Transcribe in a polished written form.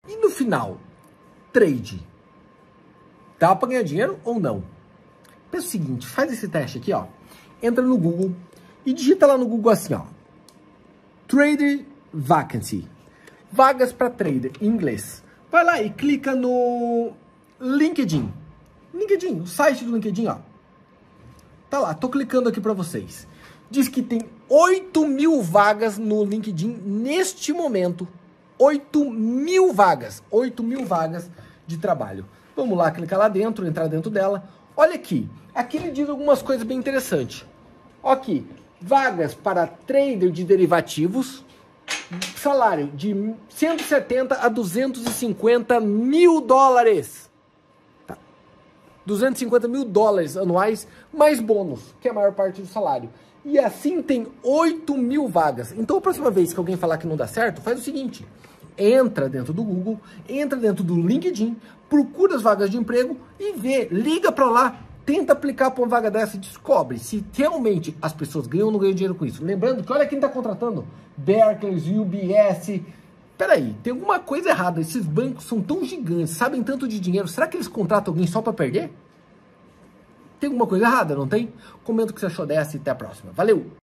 E no final, trade. Dá para ganhar dinheiro ou não? Pensa o seguinte, faz esse teste aqui, ó. Entra no Google e digita lá no Google assim, ó. Trader Vacancy. Vagas para trader, em inglês. Vai lá e clica no LinkedIn. LinkedIn, o site do LinkedIn, ó. Tá lá, tô clicando aqui para vocês. Diz que tem 8.000 vagas no LinkedIn neste momento. 8.000 vagas. 8.000 vagas de trabalho. Vamos lá, clicar lá dentro, entrar dentro dela. Olha aqui. Aqui ele diz algumas coisas bem interessantes. Aqui. Vagas para trader de derivativos. Salário de 170 a 250 mil dólares. Tá. 250 mil dólares anuais, mais bônus, que é a maior parte do salário. E assim tem 8.000 vagas. Então a próxima vez que alguém falar que não dá certo, faz o seguinte. Entra dentro do Google, entra dentro do LinkedIn, procura as vagas de emprego e vê, liga para lá, tenta aplicar para uma vaga dessa e descobre se realmente as pessoas ganham ou não ganham dinheiro com isso. Lembrando que olha quem está contratando, Barclays, UBS. Peraí, tem alguma coisa errada, esses bancos são tão gigantes, sabem tanto de dinheiro, será que eles contratam alguém só para perder? Tem alguma coisa errada, não tem? Comenta o que você achou dessa e até a próxima. Valeu!